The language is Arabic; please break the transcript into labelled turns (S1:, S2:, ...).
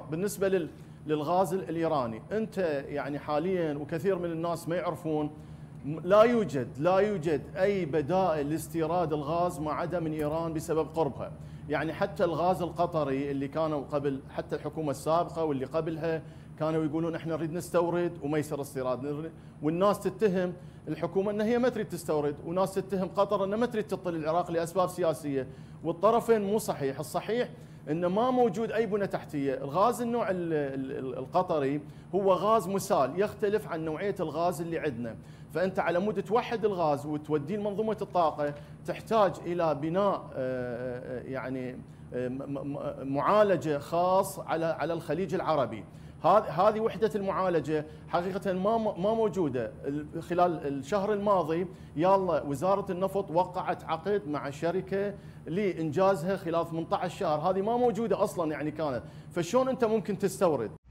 S1: بالنسبه للغاز الايراني، انت يعني حاليا وكثير من الناس ما يعرفون، لا يوجد اي بدائل لاستيراد الغاز ما عدا من ايران بسبب قربها. يعني حتى الغاز القطري اللي كانوا قبل، حتى الحكومه السابقه واللي قبلها كانوا يقولون احنا نريد نستورد وما يصير استيراد، والناس تتهم الحكومه انها هي ما تريد تستورد، وناس تتهم قطر انها ما تريد تطل العراق لاسباب سياسيه، والطرفين مو صحيح. الصحيح انه ما موجود اي بنى تحتيه. الغاز النوع القطري هو غاز مسال، يختلف عن نوعيه الغاز اللي عندنا. فانت على مود توحد الغاز وتوديه لمنظومه الطاقه تحتاج الى بناء يعني معالجه خاص على الخليج العربي. هذه وحده المعالجه حقيقه ما موجوده. خلال الشهر الماضي يلا وزاره النفط وقعت عقد مع شركه لانجازها خلال 18 شهر، هذه ما موجوده اصلا يعني كانت. فشلون انت ممكن تستورد؟